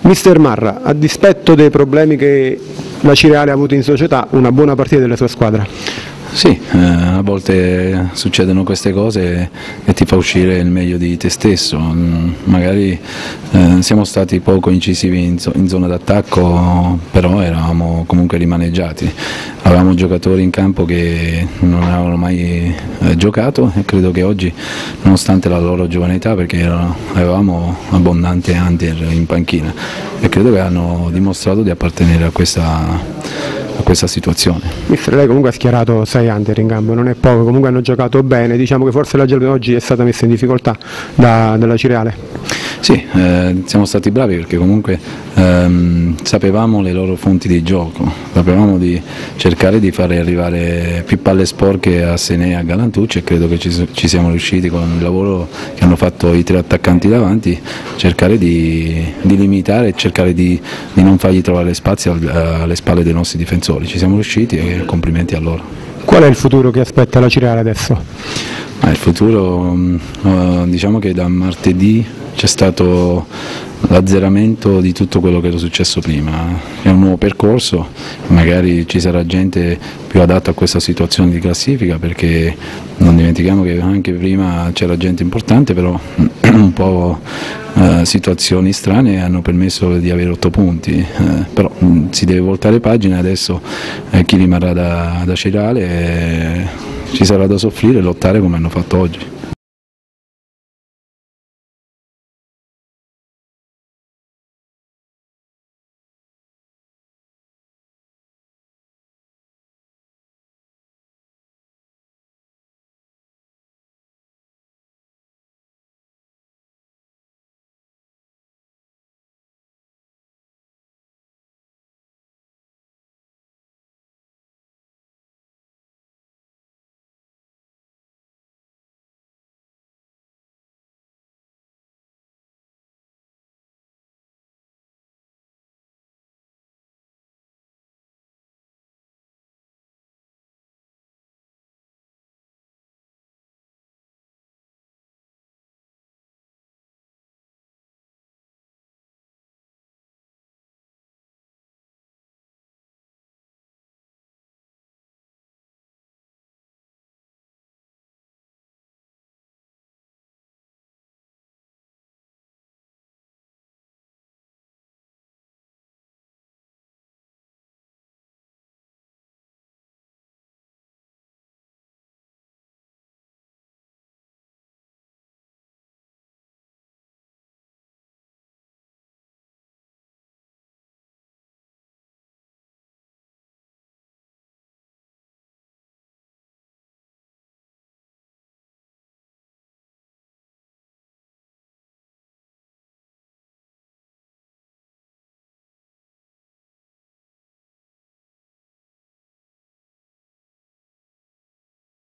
Mister Marra, a dispetto dei problemi che la Cireale ha avuto in società, una buona partita della sua squadra. Sì, a volte succedono queste cose e ti fa uscire il meglio di te stesso. Magari siamo stati poco incisivi in zona d'attacco, però eravamo comunque rimaneggiati. Avevamo giocatori in campo che non avevano mai giocato e credo che oggi, nonostante la loro giovane età, perché avevamo abbondante under in panchina, e credo che hanno dimostrato di appartenere a questa situazione. Mister, lei comunque ha schierato 6 under in campo, non è poco, comunque hanno giocato bene, diciamo che forse la Gelbe oggi è stata messa in difficoltà dalla Cireale. Sì, siamo stati bravi perché comunque sapevamo le loro fonti di gioco, sapevamo di cercare di fare arrivare più palle sporche a Senè e a Galantucci e credo che ci siamo riusciti con il lavoro che hanno fatto i 3 attaccanti davanti, cercare di limitare e cercare di non fargli trovare spazi alle spalle dei nostri difensori. Ci siamo riusciti e complimenti a loro. Qual è il futuro che aspetta la Cireale adesso? Il futuro, diciamo che da martedì c'è stato l'azzeramento di tutto quello che era successo prima, è un nuovo percorso, magari ci sarà gente più adatta a questa situazione di classifica perché non dimentichiamo che anche prima c'era gente importante, però un po' situazioni strane hanno permesso di avere 8 punti, però si deve voltare pagina adesso, chi rimarrà da Cireale ci sarà da soffrire e lottare come hanno fatto oggi.